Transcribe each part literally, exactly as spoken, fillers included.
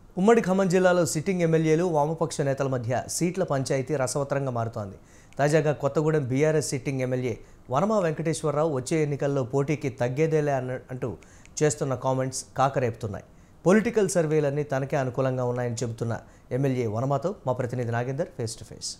ఉమ్మడి ఖమ్మం జిల్లాలో సిట్టింగ్ ఎమ్మెల్యేలు వామపక్ష నేతల మధ్య సీట్ల పంచాయతీ రసవత్రంగా మారుతోంది. తాజాగా Kothagudem BRS sitting MLA Vanama Venkateswara Rao వచ్చే ఎన్నికల్లో పోటీకి తగ్గేదేలే అంటూ చేస్తున్న కామెంట్స్ కాకరేపుతున్నాయి. పొలిటికల్ సర్వేలన్నీ తనకే అనుకూలంగా ఉన్నాయని చెబుతున్న ఎమ్మెల్యే వనమాతో మా ప్రతినిధి Nagender face to face.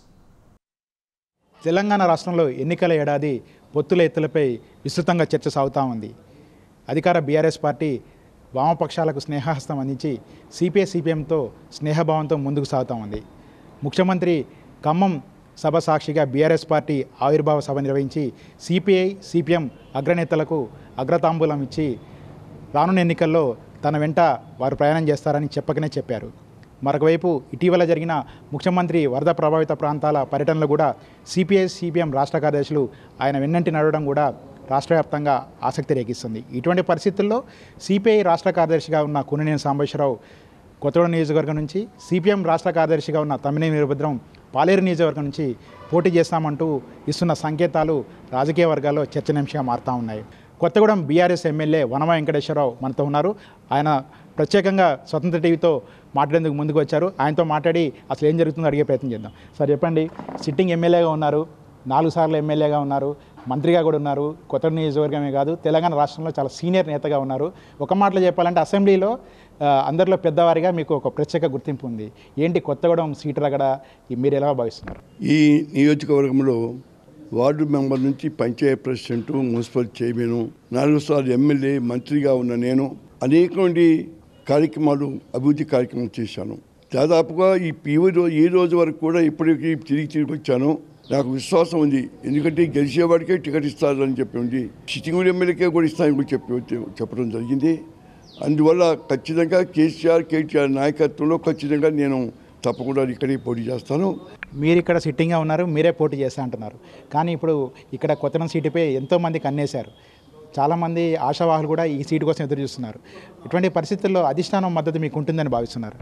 Telangana రాష్ట్రంలో ఎన్నికల ఏడాది పొత్తుల ఎత్తులపై విస్తృతంగా చర్చ సాగుతూ ఉంది. అధికార బీఆర్ఎస్ పార్టీ వామపక్షాలకు స్నేహహస్తం అందించి సిపిఐ సిపిఎంతో స్నేహభావంతో ముందుకు సాగుతూ ఉంది. ముఖ్యమంత్రి ఖమ్మం సభ సాక్షిగా బీఆర్ఎస్ పార్టీ ఆవిర్భావ సభ నిర్వహించి సిపిఐ సిపిఎం అగ్రనేతలకు అగ్రతాంబూలం ఇచ్చి రానున్న ఎన్నికల్లో తన వెంట వారు ప్రయాణం చేస్తారని చెప్పకనే చెప్పారు. మరొకవైపు ఇటీవల జరిగిన ముఖ్యమంత్రి వరద ప్రభావిత ప్రాంతాల పర్యటనలో కూడా సిపిఐ సిపిఎం రాష్ట్ర కార్యదర్శులు ఆయన వెన్నంటి నడవడం కూడా రాష్ట్ర వ్యాప్తంగా ఆసక్తి రేగిస్తుంది. ఇటువంటి పరిస్థితుల్లో సిపిఐ రాష్ట్ర కార్యదర్శిగా ఉన్న కూననేని సాంబశివరావు కొత్తగూడెం నియోజకవర్గం నుంచి, సిపిఎం రాష్ట్ర కార్యదర్శిగా ఉన్న తమ్మినేని వీరభద్రం పాలేరు నియోజకవర్గం నుంచి పోటీ చేస్తామంటూ ఇస్తున్న సంకేతాలు రాజకీయ వర్గాల్లో చర్చనీయాంశంగా మారుతూ ఉన్నాయి. కొత్తగూడెం బీఆర్ఎస్ ఎమ్మెల్యే వనమా వెంకటేశ్వరరావు మనతో ఉన్నారు. ఆయన ప్రత్యేకంగా స్వతంత్ర టీవీతో మాట్లాడేందుకు ముందుకు వచ్చారు. ఆయనతో మాట్లాడి అసలు ఏం జరుగుతుందో అడిగే ప్రయత్నం చేద్దాం. సార్ చెప్పండి, సిట్టింగ్ ఎమ్మెల్యేగా ఉన్నారు, నాలుగు సార్లు ఎమ్మెల్యేగా ఉన్నారు, మంత్రిగా కూడా ఉన్నారు, కొత్త నియోజకవర్గమే కాదు తెలంగాణ రాష్ట్రంలో చాలా సీనియర్ నేతగా ఉన్నారు. ఒక మాటలో చెప్పాలంటే అసెంబ్లీలో అందరిలో పెద్దవారిగా మీకు ఒక ప్రత్యేక గుర్తింపు ఉంది. ఏంటి కొత్తగూడెం సీటు రగడ మీరు ఎలా భావిస్తున్నారు? ఈ నియోజకవర్గంలో వార్డు మెంబర్ నుంచి పంచాయత్ ప్రెసిడెంటు, మున్సిపల్ చైర్మన్, నాలుగు సార్లు ఎమ్మెల్యే, మంత్రిగా ఉన్న నేను అనేక మంది కార్యక్రమాలు అభివృద్ధి కార్యక్రమాలు చేశాను. దాదాపుగా ఈ ఈ రోజు వరకు కూడా ఇప్పటికీ తిరిగి తిరిగి వచ్చాను. నాకు విశ్వాసం ఉంది, ఎందుకంటే గెలిచేవాడికే టికెట్ ఇస్తారని చెప్పి ఉంది, సిట్టింగ్ ఎమ్మెల్యేకే కూడా ఇస్తానని కూడా చెప్పి చెప్పడం జరిగింది. అందువల్ల ఖచ్చితంగా కేసీఆర్ కేటీఆర్ నాయకత్వంలో ఖచ్చితంగా నేను తప్పకుండా ఇక్కడే పోటీ చేస్తాను. మీరు ఇక్కడ సిట్టింగ్గా ఉన్నారు, మీరే పోటీ చేస్తా అంటున్నారు. కానీ ఇప్పుడు ఇక్కడ కొత్తగూడెం సీటుపై ఎంతోమంది కన్నేశారు. చాలామంది ఆశావాహులు కూడా ఈ సీటు కోసం ఎదురు చూస్తున్నారు. ఇటువంటి పరిస్థితుల్లో అధిష్టానం మద్దతు మీకు ఉంటుందని భావిస్తున్నారు?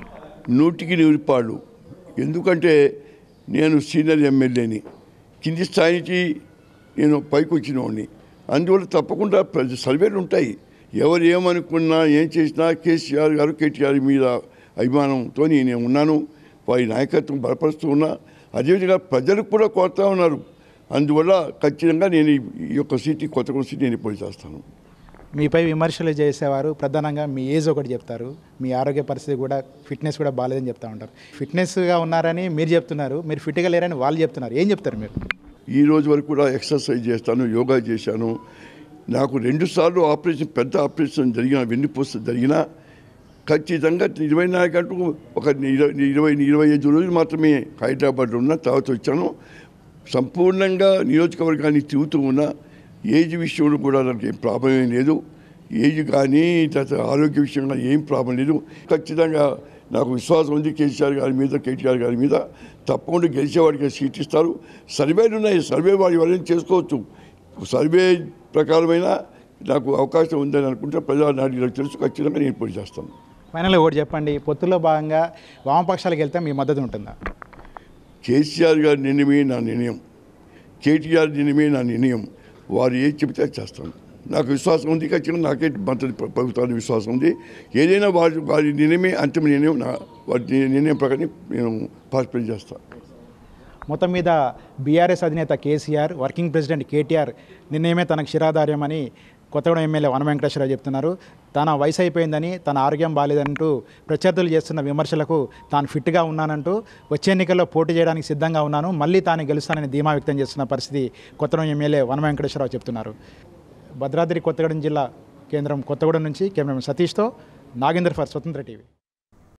నూటికి నూరు పాళ్ళు. ఎందుకంటే నేను సీనియర్ ఎమ్మెల్యేని, కింది స్థాయి నుంచి నేను పైకి వచ్చిన వాడిని. అందువల్ల తప్పకుండా ప్రజ సర్వేలు ఉంటాయి. ఎవరు ఏమనుకున్నా ఏం చేసినా కేసీఆర్ గారు కేటీఆర్ మీద అభిమానంతో నేను ఉన్నాను. వారి నాయకత్వం బలపరుస్తూ ఉన్నా. అదేవిధంగా ప్రజలకు కూడా కోరుతూ ఉన్నారు. అందువల్ల ఖచ్చితంగా నేను ఈ యొక్క సీటు కొత్తగూడెం సీటు నేను పోటీ చేస్తాను. మీపై విమర్శలు చేసేవారు ప్రధానంగా మీ ఏజ్ ఒకటి చెప్తారు, మీ ఆరోగ్య పరిస్థితి కూడా ఫిట్నెస్ కూడా బాగాలేదని చెప్తా ఉంటారు. ఫిట్నెస్గా ఉన్నారని మీరు చెప్తున్నారు, మీరు ఫిట్గా లేరని వాళ్ళు చెప్తున్నారు. ఏం చెప్తారు మీరు? ఈ రోజు వరకు కూడా ఎక్సర్సైజ్ చేస్తాను, యోగా చేశాను. నాకు రెండు సార్లు ఆపరేషన్, పెద్ద ఆపరేషన్ జరిగిన, వెన్నుపూస జరిగిన ఖచ్చితంగా ఇరవై నాలుగు గంటలకు ఒక ఇరవై ఇరవై ఇరవై ఐదు రోజులు మాత్రమే హైదరాబాద్లో ఉన్న తర్వాత వచ్చాను. సంపూర్ణంగా నియోజకవర్గాన్ని తిరుగుతూ ఉన్నా. ఏజ్ విషయంలో కూడా నాకు ఏం ప్రాబ్లం ఏం లేదు. ఏజ్ కానీ ఆరోగ్య విషయంలో ఏం ప్రాబ్లం లేదు. ఖచ్చితంగా నాకు విశ్వాసం ఉంది కేసీఆర్ గారి మీద, కేటీఆర్ గారి మీద. తప్పకుండా గెలిచేవాడికి సీట్ ఇస్తారు. సర్వేలు ఉన్నాయి, సర్వే వాడి వాళ్ళని చేసుకోవచ్చు. సర్వే ప్రకారమైన నాకు అవకాశం ఉందని అనుకుంటే ప్రజా నాయకులకు తెలుసు. ఖచ్చితంగా నేను పోటీ చేస్తాను. ఫైనల్గా ఒకటి చెప్పండి, పొత్తులో భాగంగా వామపక్షాలకు వెళ్తే మీ మద్దతు ఉంటుందా? కేసీఆర్ గారి నిర్ణయమే నా నిర్ణయం, కేటీఆర్ నిర్ణయమే నా నిర్ణయం. వారు ఏది చెబితే చేస్తాను. నాకు విశ్వాసం ఉంది, ఖచ్చితంగా నాకే మద్దతు ప్రభుత్వానికి విశ్వాసం ఉంది. ఏదైనా వారి వారి నిర్ణయమే అంతిమ నిర్ణయం. నా వారి నిర్ణయం ప్రకారం నేను పార్టిసిపేట్ చేస్తాను. మొత్తం మీద బీఆర్ఎస్ అధినేత కేసీఆర్, వర్కింగ్ ప్రెసిడెంట్ కేటీఆర్ నిర్ణయమే తనకు శిరాధార్యమని కొత్తగూడెం ఎమ్మెల్యే వనమా వెంకటేశ్వరరావు చెప్తున్నారు. తన వయసు అయిపోయిందని, తన ఆరోగ్యం బాగాలేదంటూ ప్రత్యర్థులు చేస్తున్న విమర్శలకు తాను ఫిట్గా ఉన్నానంటూ వచ్చే ఎన్నికల్లో పోటీ చేయడానికి సిద్ధంగా ఉన్నాను, మళ్ళీ తాను గెలుస్తానని ధీమా వ్యక్తం చేస్తున్న పరిస్థితి కొత్తగూడెం ఎమ్మెల్యే వనమా వెంకటేశ్వరరావు చెప్తున్నారు. భద్రాద్రి కొత్తగూడెం జిల్లా కేంద్రం కొత్తగూడెం నుంచి కెమెరామెన్ సతీష్తో నాగేందర్ ఫర్ స్వతంత్ర టీవీ.